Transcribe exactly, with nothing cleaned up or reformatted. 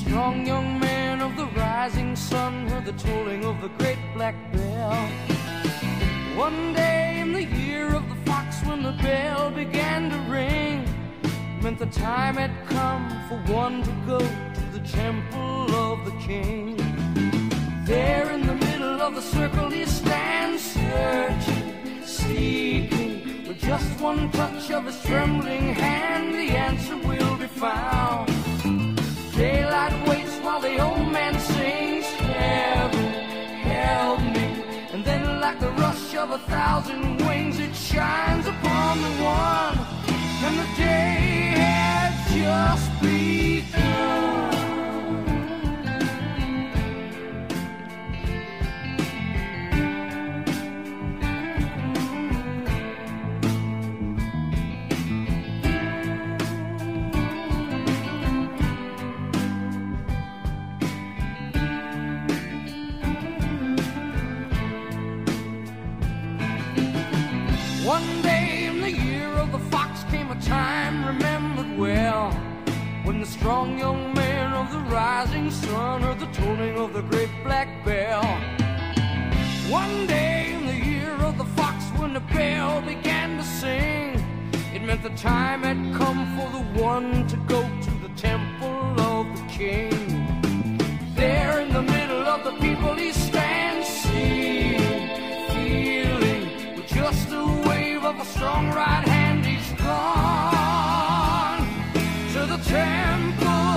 strong young man of the rising sun heard the tolling of the great black bell. One day in the year of the fox, when the bell began to ring, meant the time had come for one to go to the temple of the king. There in the middle of the circle he stands, searching, seeking. With just one touch of his trembling hand, the answer will be found. Daylight waits while the old man sings, heaven, help me. And then like the rush of a thousand wings, it shines upon the one, and the day had just begun. One day in the year of the fox came a time remembered well, when the strong young man of the rising sun heard the tolling of the great black bell. One day in the year of the fox, when the bell began to sing, it meant the time had come for the one to go to the temple of the king. There in the middle of the people he stands, seeing, feeling, with just a of a strong right hand, he's gone to the temple